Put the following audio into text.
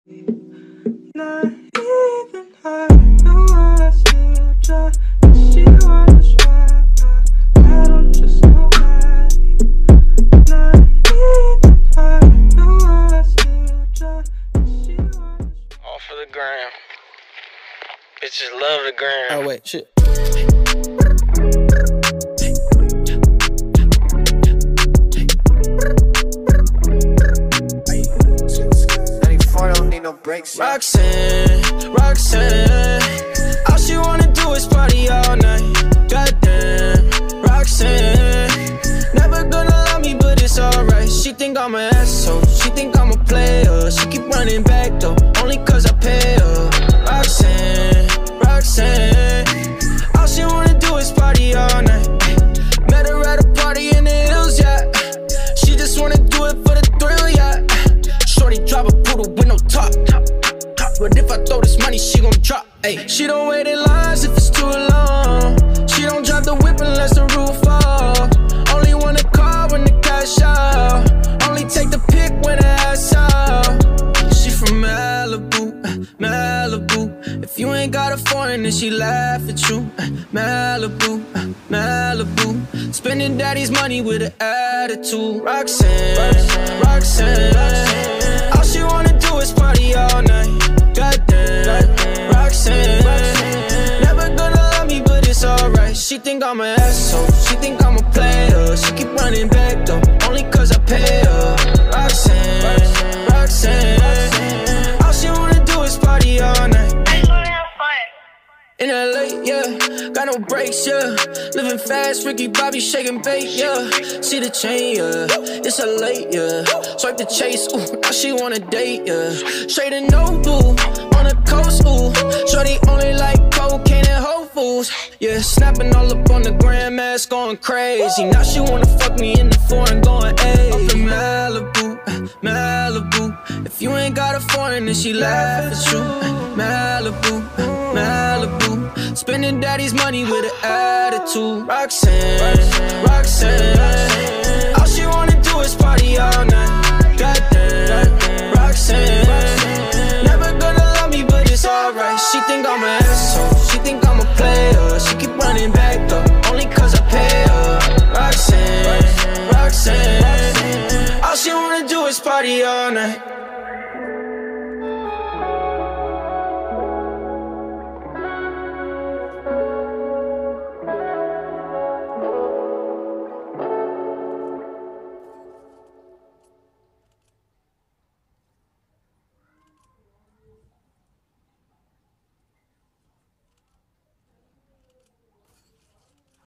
Not even I know I still try. She wonders why I don't just know why. Not even I know I still try. She wonders. All for the gram. Bitches love the gram. Oh wait, shit. Don't need no breaks. Roxanne, all she wanna do is party all night. Goddamn, Roxanne, never gonna love me, but it's alright. She think I'm an asshole, she think I'm a player. She keep running back though, only cause I pay her. Roxanne, all she wanna do is party all night. Met her at a party in the hills, yeah. She just wanna do it for the thrill, yeah. Shorty drive a poodle with no top. But if I throw this money, she gon' drop. Ay. She don't wait in lines if it's too long. She don't drive the whip unless the roof fall. Only want a car when the cash out. Only take the pic when the ass out. She from Malibu, Malibu. If you ain't got a foreign, then she laugh at you. Malibu, Malibu. Spending daddy's money with an attitude. Roxanne. All she wanna do is party all night. Goddamn, Roxanne, never gonna love me, but it's alright. She think I'm an asshole, she think I'm a player. She keep running back though, only cause I pay her. Roxanne, all she wanna do is party all night. In LA, yeah, got no brakes, yeah. Living fast, Ricky Bobby shaking bait, yeah. See the chain, yeah, it's a late, yeah. Swipe the chase, ooh, now she wanna date, yeah. Straight and Noble, on the coast, ooh. Shorty only like cocaine and Whole Foods, yeah. Snapping all up on the grandmas, going crazy. Now she wanna fuck me in the foreign, going, ayy. Up in Malibu. If you ain't got a foreign, then she laugh at you. Malibu. Spending daddy's money with an attitude. Roxanne, all she wanna do is party all night. Goddamn, Roxanne, never gonna love me, but it's alright. She think I'm an asshole, she think I'm a player. She keep running back though, only cause I pay her. Roxanne, all she wanna do is party all night.